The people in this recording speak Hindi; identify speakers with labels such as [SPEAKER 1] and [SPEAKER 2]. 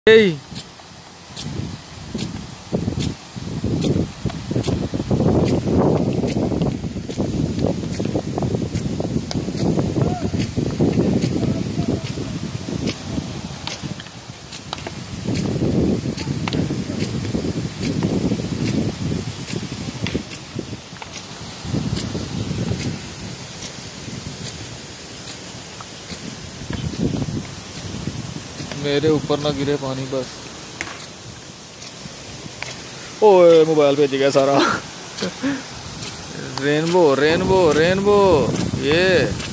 [SPEAKER 1] Hey. मेरे ऊपर ना गिरे पानी बस। ओए मोबाइल भेज गया सारा। रेनबो रेनबो रेनबो ये